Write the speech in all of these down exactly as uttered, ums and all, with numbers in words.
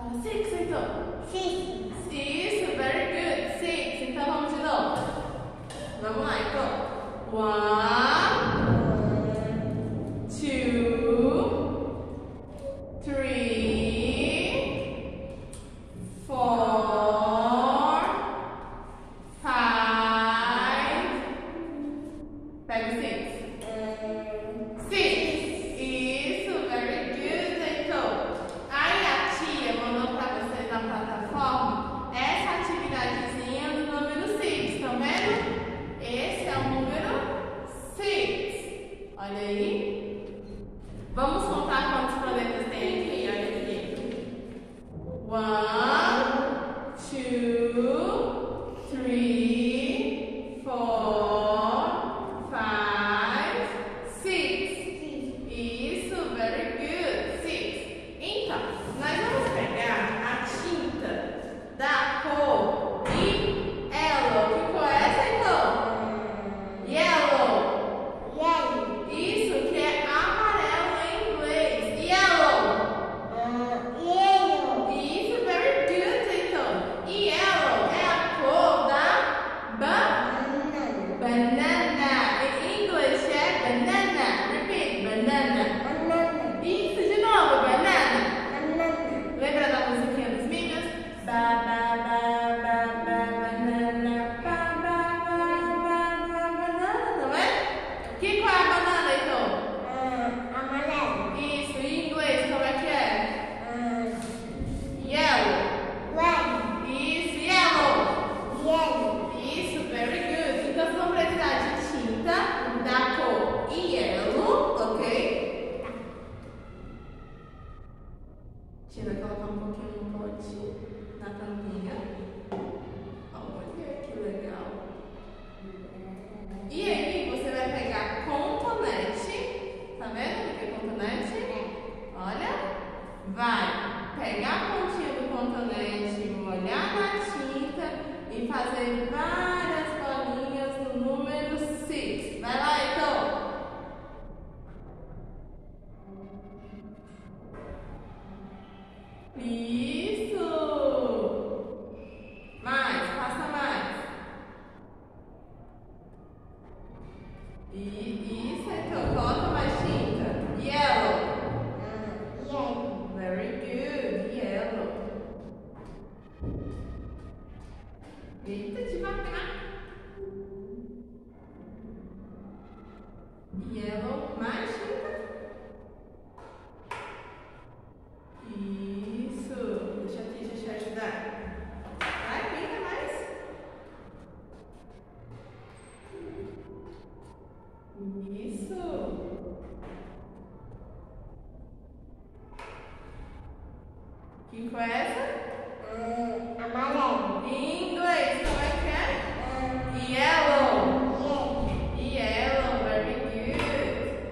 Fala six, então. Six. Isso, very good. Six. Então vamos de novo. Vamos lá, então. One, two, three, four, five. Pega o six. Six. Isso, very good, então. Aí a tia mandou pra vocês na plataforma essa atividadezinha do número seis, estão vendo? Esse é o número seis. Olha aí. Vamos contar quantos planetas tem aqui. Olha aqui. One, two, three, four, five, six. Isso, very good. Six. Então, nós vamos pegar a tinta da cor yellow. Que cor é essa, então? Yellow. Yellow. Isso, que é amarelo em inglês. Yellow. Uh, yellow. Isso, very good, então. Yellow é a cor da ba Banana. banana. Em inglês é banana. Repeat, banana. Banana. Isso, de novo, banana. Banana. Lembra da musiquinha dos Minions? Ba, ba, ba, ba, ba, banana. Ba, ba, ba, ba, ba, banana, não é? Que cor é a banana, então? Uh, amarelo. Isso, em inglês, como é que é? Uh, Yellow. red. Isso, yellow. Yellow. Isso, very good. Então, vocês vão precisar de tinta da cor yellow, ok? Tina, colocar um pouquinho no pote, na tampinha. Olha que legal. E aí, você vai pegar cotonete. Tá vendo o que é cotonete? Olha. Vai pegar a pontinha do cotonete, molhar na tinta e fazer várias bolinhas no número seis. Vai lá, então. Isso! Mais, passa mais. E isso, então, coloca mais tinta. Yellow. Uh, yellow. Very good, yellow. Eita, devagar. Yellow, mais tinta. Isso. Deixa aqui, deixa eu te ajudar. Vai, pinta mais. Isso. Que cor é essa? Uh, amarelo. Em inglês, como é que é? Uh, Yellow. yellow. Yellow, very good.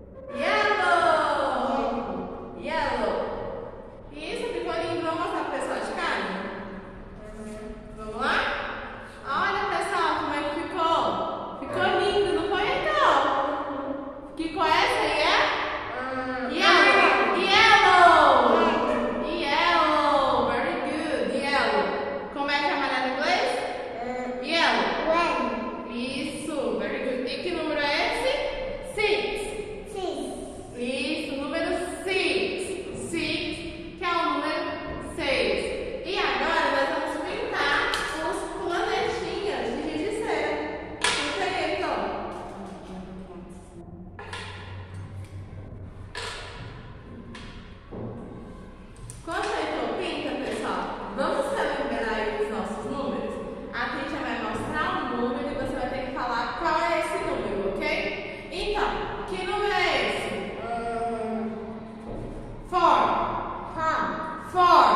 Yellow. Yellow. Isso, ficou lindo. Vamos mostrar pro pessoal de casa? Vamos lá? Olha, pessoal, como é que ficou? Ficou lindo, não foi, então? Que cor é essa aí, é? Uh, Yellow. Yellow. Yellow, very good. Yellow. Como é que é amarelo em inglês? uh, Yellow. red. Isso, very good. E que número é esse? Six. Six. Isso, número six. Six, que é o número seis. E agora nós vamos pintar os planetinhas de giz de cera. Pinta aí, então. Quando a Heitor pinta, pessoal, vamos celebrar aí os nossos números? A Trícia vai mostrar um número e você vai ter que falar qual é esse número, ok? Então, que número é esse? Uh, Four. four. Four.